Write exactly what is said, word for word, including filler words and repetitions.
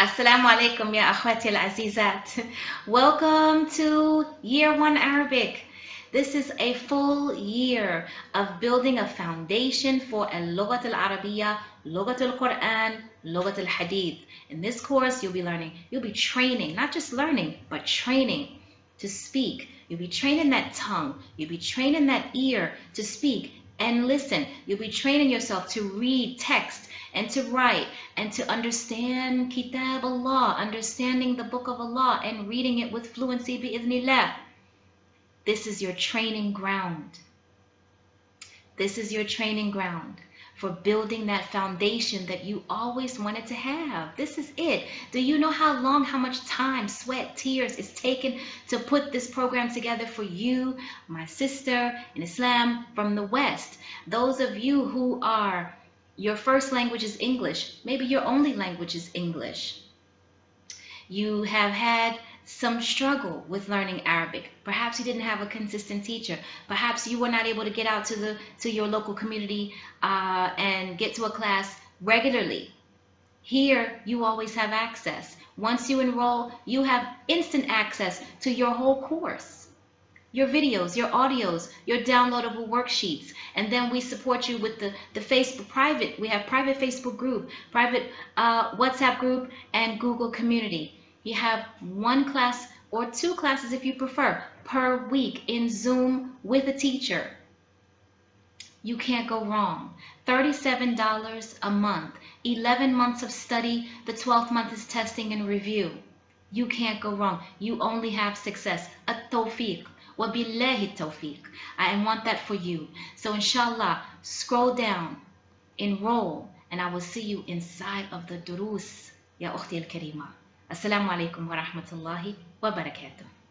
Assalamu alaikum ya akhwati al-azizat. Welcome to Year one Arabic. This is a full year of building a foundation for al-Lughat al-Arabiya, Lughat al-Quran, Lughat al-Hadith. In this course, you'll be learning, you'll be training, not just learning, but training to speak. You'll be training that tongue. You'll be training that ear to speak and listen. You'll be training yourself to read text and to write and to understand Kitab Allah, understanding the Book of Allah and reading it with fluency bi'idhnillah. This is your training ground. This is your training ground for building that foundation that you always wanted to have. This is it. Do you know how long, how much time, sweat, tears is taken to put this program together for you, my sister in Islam from the West? Those of you who are, your first language is English, maybe your only language is English. You have had some struggle with learning Arabic. Perhaps you didn't have a consistent teacher. Perhaps you were not able to get out to the to your local community uh, and get to a class regularly. Here, you always have access. Once you enroll, you have instant access to your whole course. Your videos, your audios, your downloadable worksheets. And then we support you with the, the Facebook private. We have private Facebook group, private uh, WhatsApp group, and Google community. You have one class or two classes if you prefer per week in Zoom with a teacher. You can't go wrong. thirty-seven dollars a month, eleven months of study, the twelfth month is testing and review. You can't go wrong. You only have success. At-tawfiq. Wa billahi tawfiq. I want that for you. So inshallah, scroll down, enroll, and I will see you inside of the durus. Ya ukhti al-karima. Assalamu alaikum wa rahmatullahi wa barakatuh.